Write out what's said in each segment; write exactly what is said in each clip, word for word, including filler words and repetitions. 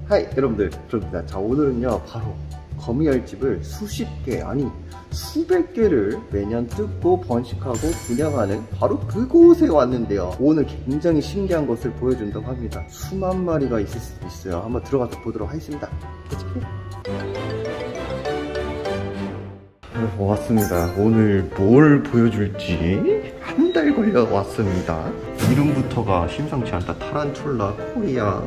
하이 여러분들, 저입니다. 자, 오늘은요 바로 거미알집을 수십 개 아니 수백 개를 매년 뜯고 번식하고 분양하는 바로 그곳에 왔는데요. 오늘 굉장히 신기한 것을 보여준다고 합니다. 수만 마리가 있을 수도 있어요. 한번 들어가서 보도록 하겠습니다. 왔습니다. 오늘 뭘 보여줄지 한 달 걸려 왔습니다. 이름부터가 심상치 않다. 타란툴라 코리아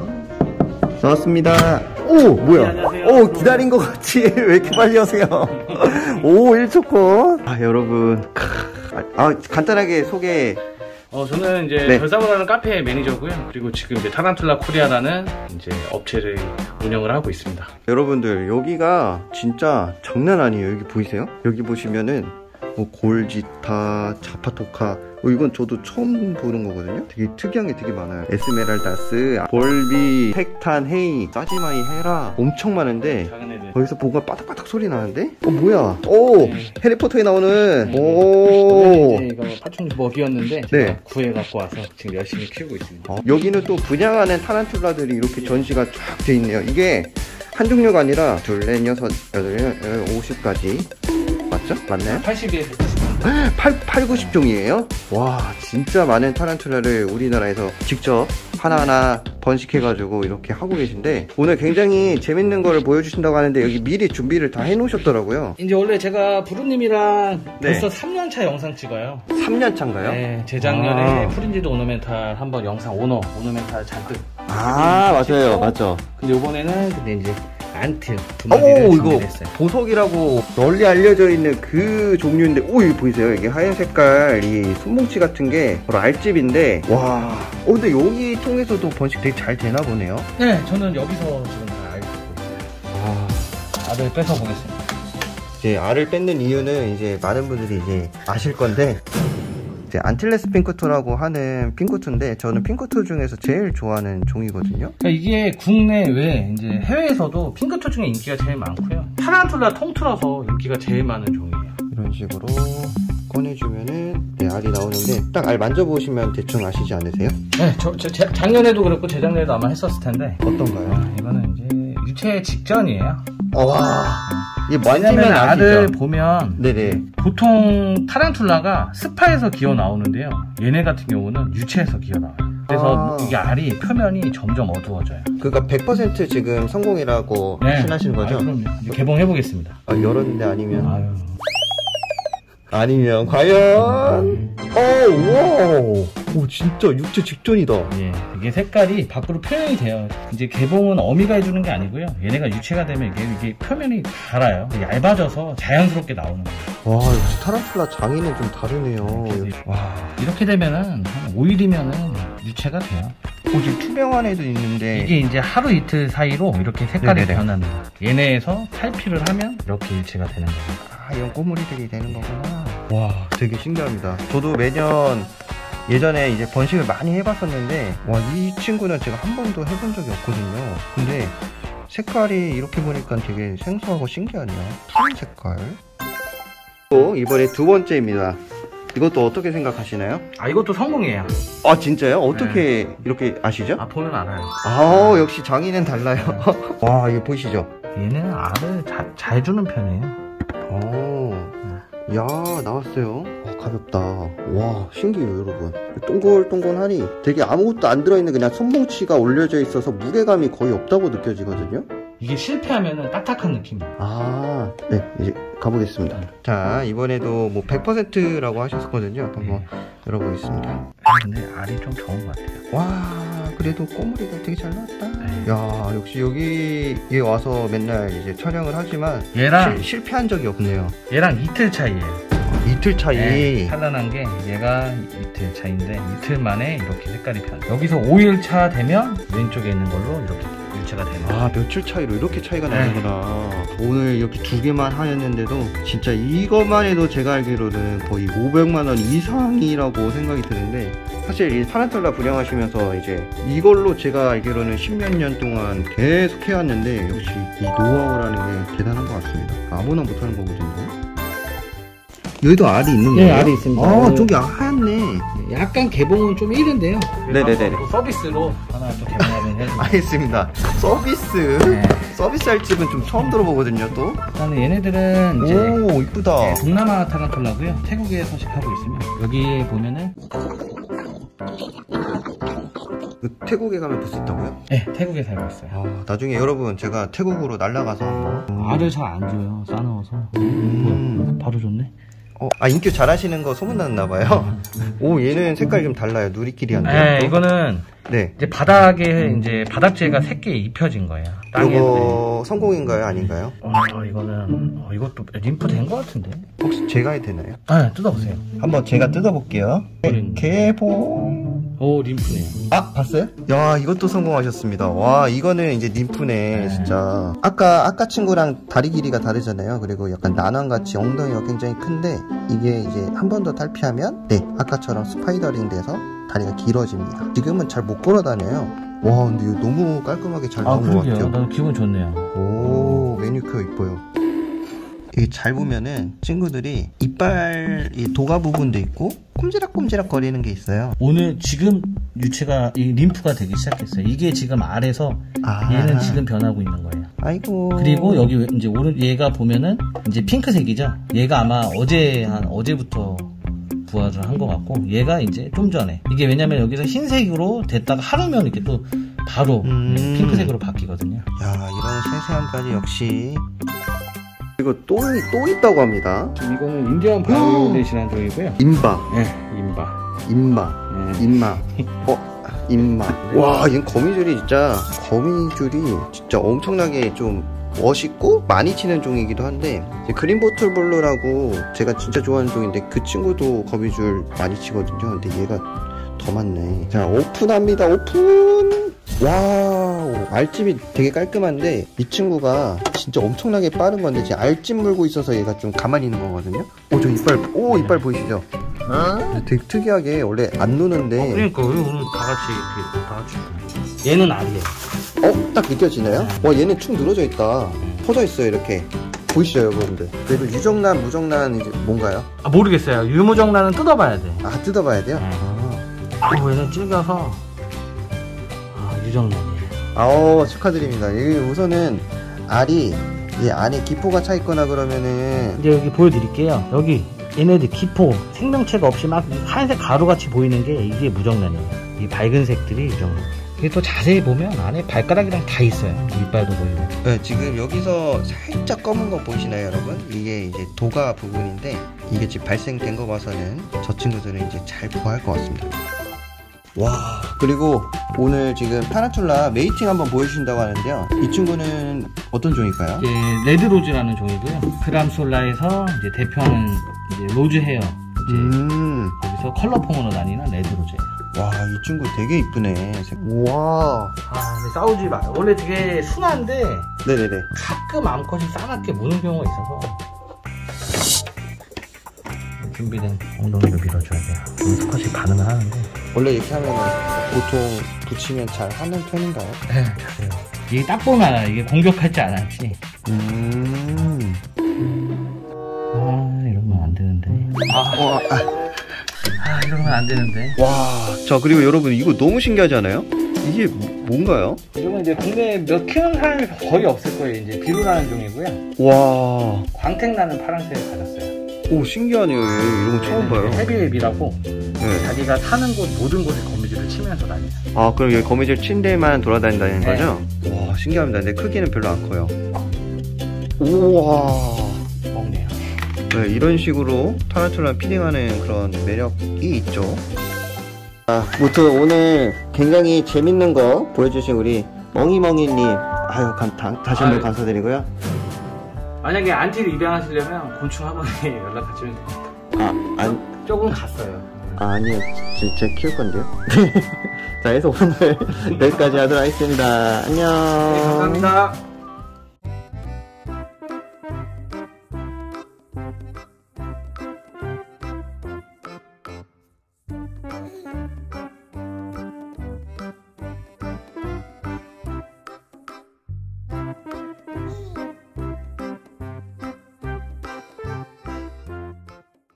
나왔습니다. 오 뭐야? 네, 오 기다린 것 같지? 왜 이렇게 빨리 오세요? 오 일 초코. 아 여러분, 아 간단하게 소개. 어 저는 이제 네. 별사고라는 카페 매니저고요. 그리고 지금 이제 타란툴라 코리아라는 이제 업체를 운영을 하고 있습니다. 여러분들 여기가 진짜 장난 아니에요. 여기 보이세요? 여기 보시면은 뭐 골지타, 자파토카, 어, 이건 저도 처음 보는 거거든요. 되게 특이한 게 되게 많아요. 에스메랄다스, 볼비, 팩탄, 헤이, 사지마이, 헤라 엄청 많은데 작은 애들. 거기서 뭔가 바닥바닥 소리 나는데? 어 뭐야? 오 네. 해리포터에 나오는 네. 오 네, 이거 파충류 먹이였는데 네. 구해 갖고 와서 지금 열심히 키우고 있습니다. 어, 여기는 또 분양하는 타란툴라들이 이렇게 전시가 쫙 돼 있네요. 이게 한 종류가 아니라 둘, 넷, 여섯, 여덟, 열, 오십까지 맞죠? 맞나요? 팔십에서 팔, 팔, 구십 종이에요? 와 진짜 많은 타란툴라를 우리나라에서 직접 하나하나 번식해가지고 이렇게 하고 계신데 오늘 굉장히 재밌는 거를 보여주신다고 하는데 여기 미리 준비를 다 해놓으셨더라고요. 이제 원래 제가 부르님이랑 네. 벌써 삼 년 차 영상 찍어요. 삼 년 차인가요? 네, 재작년에 아. 프린지드 오너멘탈 한번 영상 오너 오너멘탈 잔뜩. 아 맞아요 맞죠. 근데 이번에는 근데 이제 안트 두 마리를 오 이거 준비했어요. 보석이라고 널리 알려져 있는 그 종류인데 오 이거 보이세요? 이게 하얀 색깔 이 손뭉치 같은 게 바로 알집인데 와 어, 근데 여기 통해서도 번식 되게 잘 되나 보네요. 네, 저는 여기서 지금 다 알고 있어요. 아 알을 뺏어 보겠습니다. 이제 알을 뺏는 이유는 이제 많은 분들이 이제 아실 건데 이제 안틸레스 핑크토라고 하는 핑크토인데 저는 핑크토 중에서 제일 좋아하는 종이거든요. 그러니까 이게 국내외 이제 해외에서도 핑크토 중에 인기가 제일 많고요. 타란툴라 통틀어서 인기가 제일 많은 종이에요. 이런 식으로 꺼내주면은 네, 알이 나오는데 딱 알 만져보시면 대충 아시지 않으세요? 네, 저, 저, 제, 작년에도 그렇고 재작년에도 아마 했었을 텐데. 어떤가요? 아, 이거는 이제 유체 직전이에요. 아, 와 이게 왜냐면 만지면 알을 아시죠? 보면 네네. 보통 타란툴라가 스파에서 기어 나오는데요. 얘네 같은 경우는 유체에서 기어 나와요. 그래서 아. 이게 알이 표면이 점점 어두워져요. 그러니까 백 퍼센트 지금 성공이라고 네. 확신하시는 거죠? 아, 그럼요. 이제 개봉해 보겠습니다. 아, 열었는데 아니면 아유. 아니면 과연 어 와우 오 진짜 육체 직전이다. 예, 이게 색깔이 밖으로 표현이 돼요. 이제 개봉은 어미가 해주는 게 아니고요. 얘네가 유체가 되면 이게, 이게 표면이 달아요. 얇아져서 자연스럽게 나오는 거예요. 와 역시 타란툴라 장이는 좀 다르네요. 와, 이렇게 되면은 한 오 일이면은 유체가 돼요. 오 지금 투명한 애도 있는데 이게 이제 하루 이틀 사이로 이렇게 색깔이 네네네. 변합니다. 얘네에서 탈피를 하면 이렇게 유체가 되는 겁니다. 아 이런 꼬물이들이 되는 거구나. 와 되게 신기합니다. 저도 매년 예전에 이제 번식을 많이 해봤었는데 와 이 친구는 제가 한 번도 해본 적이 없거든요. 근데 색깔이 이렇게 보니까 되게 생소하고 신기하네요. 푸른 색깔. 또 이번에 두 번째입니다. 이것도 어떻게 생각하시나요? 아, 이것도 성공이에요. 아 진짜요? 어떻게 이렇게 아시죠? 아, 보면 알아요. 아 역시 장인은 달라요. 와 이거 보이시죠? 얘는 알을 자, 잘 주는 편이에요. 오, 야 나왔어요. 와, 가볍다. 와 신기해요 여러분. 동글동글하니 되게 아무것도 안 들어있는 그냥 손뭉치가 올려져 있어서 무게감이 거의 없다고 느껴지거든요. 이게 실패하면은 딱딱한 느낌이에요. 아, 네 이제 가보겠습니다. 자 이번에도 뭐 백 퍼센트라고 하셨거든요. 한번 열어보겠습니다. 아, 근데 알이 좀 적은 것 같아요. 와 그래도 꼬물이가 되게 잘 나왔다. 네. 야 역시 여기에 와서 맨날 이제 촬영을 하지만 얘랑 실, 실패한 적이 없네요. 얘랑 이틀 차이예요. 이틀 차이. 네, 산란한 게 얘가 이틀 차인데 이틀 만에 이렇게 색깔이 변. 여기서 오 일 차 되면 왼쪽에 있는 걸로 이렇게 유체가 되는 거예요. 아 며칠 차이로 이렇게 차이가 네. 나는구나. 오늘 이렇게 두 개만 하였는데도 진짜 이것만 해도 제가 알기로는 거의 오백만 원 이상이라고 생각이 드는데 사실 이 타란툴라 분양하시면서 이제 이걸로 제가 알기로는 십몇 년 동안 계속 해왔는데 역시 이 노하우라는 게 대단한 것 같습니다. 아무나 못하는 거거든요. 여기도 알이 있는 거예요? 네, 알이 있습니다. 아 저기 하얗네. 약간 개봉은 좀 이른데요. 네네네. 서비스로 하나 또 개봉하면 해야죠. 알겠습니다. 서비스? 네. 서비스 할 집은 좀 처음 들어보거든요, 또. 일단은 얘네들은 이제 오, 이쁘다. 네, 동남아 타란툴라고요. 태국에 서식하고 있으면 여기 보면은 그 태국에 가면 볼 수 있다고요? 네, 태국에 살고 있어요. 아, 나중에 여러분 제가 태국으로 날아가서 한번. 알을 잘 안 줘요. 싸넣어서. 음. 뭐야, 바로 줬네. 어, 아, 인큐 잘하시는 거 소문났나봐요. 오, 얘는 색깔이 좀 달라요. 누리끼리한데. 네, 이거는 네. 이제 바닥에 이제 바닥재가 새끼에 입혀진 거예요. 땅에. 이거 성공인가요? 아닌가요? 어, 이거는 어, 이것도 림프 된 거 같은데. 혹시 제가 해도 되나요? 아, 뜯어보세요. 한번 제가 뜯어볼게요. 음. 개봉. 오, 림프네요. 아, 봤어요? 야, 이것도 성공하셨습니다. 와, 이거는 이제 림프네, 진짜. 아까, 아까 친구랑 다리 길이가 다르잖아요. 그리고 약간 난왕같이 엉덩이가 굉장히 큰데, 이게 이제 한 번 더 탈피하면, 네, 아까처럼 스파이더링 돼서 다리가 길어집니다. 지금은 잘 못 걸어 다녀요. 와, 근데 이거 너무 깔끔하게 잘 아, 나온 것 그러게요. 같아요. 나도 기분 좋네요. 오, 매니큐어 이뻐요. 이게 잘 보면은 친구들이 이빨 이 도가 부분도 있고 꼼지락꼼지락 거리는 게 있어요. 오늘 지금 유체가 이 림프가 되기 시작했어요. 이게 지금 알에서 아. 얘는 지금 변하고 있는 거예요. 아이고. 그리고 여기 이제 오른 얘가 보면은 이제 핑크색이죠. 얘가 아마 어제 한 어제부터 부화를 한 것 같고 얘가 이제 좀 전에 이게 왜냐면 여기서 흰색으로 됐다가 하루면 이렇게 또 바로 음. 핑크색으로 바뀌거든요. 야, 이런 세세함까지 역시. 이거 또, 또 있다고 합니다. 이거는 인디언 바이올렛이라는 종이고요. 인바. 네, 인바. 인마. 네. 인마. 어, 인마. 와, 얘는 거미줄이 진짜, 거미줄이 진짜 엄청나게 좀 멋있고 많이 치는 종이기도 한데, 이제 그린보틀 블루라고 제가 진짜 좋아하는 종인데, 그 친구도 거미줄 많이 치거든요. 근데 얘가 더 많네. 자, 오픈합니다. 오픈! 와우, 알집이 되게 깔끔한데 이 친구가 진짜 엄청나게 빠른 건데 지금 알집 물고 있어서 얘가 좀 가만히 있는 거거든요. 오, 저 이빨, 오, 이빨 보이시죠? 어? 되게 특이하게 원래 안 노는데. 그러니까 오늘 다 같이 이렇게 다 같이. 얘는 알이에요. 어? 딱 느껴지나요? 와, 얘는 축 늘어져 있다. 퍼져 있어요, 이렇게. 보이시죠, 여러분들? 그래도 유정란, 무정란 이제 뭔가요? 아, 모르겠어요. 유무정란은 뜯어봐야 돼. 아, 뜯어봐야 돼요? 아, 얘는 질겨서 유정란이에요. 아오, 축하드립니다. 여기 우선은 알이 이 안에 기포가 차 있거나 그러면은 이제 여기 보여드릴게요. 여기 얘네들 기포 생명체가 없이 막 하얀색 가루같이 보이는 게 이게 무정란이에요. 이 밝은 색들이 유정란. 이게 또 자세히 보면 안에 발가락이랑 다 있어요. 이빨도 보이고. 네, 지금 여기서 살짝 검은 거 보이시나요, 여러분? 이게 이제 도가 부분인데 이게 지금 발생된 거 봐서는 저 친구들은 이제 잘 부화할 것 같습니다. 와, 그리고 오늘 지금 타란툴라 메이팅 한번 보여주신다고 하는데요. 이 친구는 어떤 종일까요? 이제 레드로즈라는 종이고요. 그람솔라에서 이제 대표하는 이제 로즈 헤어. 이제 음, 여기서 컬러폼으로 다니는 레드로즈예요. 와, 이 친구 되게 이쁘네. 와, 아, 근데 싸우지 마요. 원래 되게 순한데 네네네. 가끔 암컷이 싸납게 무는 경우가 있어서 준비된 엉덩이로 밀어줘야 돼요. 스컷이 가능은 하는데. 원래 이렇게 하면 보통 붙이면 잘 하는 편인가요? 네, 잘해요. 이게 딱 보면 알아. 이게 공격하지 않았지. 음. 아, 이러면 안 되는데. 아, 와, 아. 아, 이러면 안 되는데. 와, 자, 그리고 여러분 이거 너무 신기하지 않아요? 이게 뭔가요? 이건 이제 국내에 몇 키우는 사람이 거의 없을 거예요. 이제 비루라는 종이고요. 와, 광택 나는 파란색을 가졌어요. 오, 신기하네요. 얘. 이런 거 처음 봐요. 헤비랩이라고 네. 자기가 사는 곳 모든 곳에 거미줄을 치면서 다녀요. 아, 그럼 여기 거미줄 친 데만 돌아다닌다는 네. 거죠? 와, 신기합니다. 근데 크기는 별로 안 커요. 우와. 먹네요. 네, 이런 식으로 타란툴라 피딩하는 그런 매력이 있죠. 아, 무튼 오늘 굉장히 재밌는 거 보여주신 우리 멍이멍이님, 아유, 감, 다, 다시 한번 아유. 감사드리고요. 만약에 안티를 입양하시려면 곤충 학원에 연락하시면 됩니다. 아, 안, 조금 갔어요. 아, 아니요. 제, 제가 키울 건데요. 자, 그래서 오늘 여기까지 하도록 하겠습니다. 안녕. 네, 감사합니다.